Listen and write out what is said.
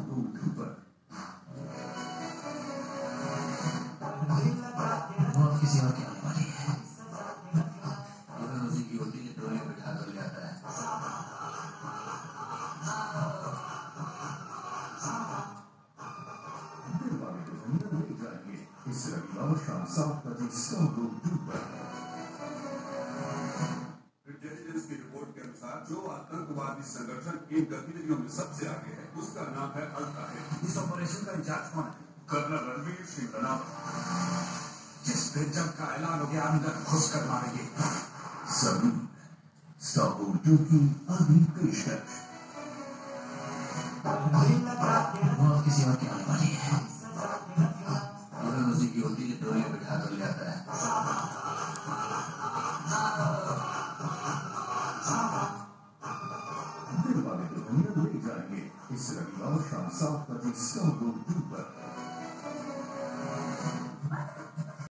उर्दू पर। मौत किसी और की आने वाली है। अगर उसी की उल्टी के टोले बिठा कर ले आता है। दिल वाले दुल्हनिया ले जाएंगे इस रविवार शाम 7 बजे स्टार उर्दू पर। इंटेलिजेंस की रिपोर्ट के अनुसार जो आतंकवादी संगठन इन गतिविधियों में सबसे आगे है उसका नाम है अल-कायदा। इस ऑपरेशन का इंचार्ज कौन है? कर्नल रणवीर सिंह रनावत। जिस दिन जंग का ऐलान हो गया अंदर घुस कर मारेंगे। जमीन स्टार उर्दू की अगली पेशकश। मौत किसी और की आने वाली है। अगर उसी की उल्टी के टोले बिठा कर ले आता है। दिल वाले दुल्हनिया ले जाएंगे इस रविवार शाम 7 बजे स्टार उर्दू पर।